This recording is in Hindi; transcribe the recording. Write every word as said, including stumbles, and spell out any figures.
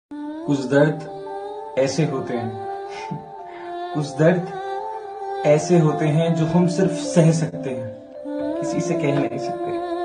कुछ दर्द ऐसे होते हैं कुछ दर्द ऐसे होते हैं जो हम सिर्फ सह सकते हैं, किसी से कह नहीं सकते।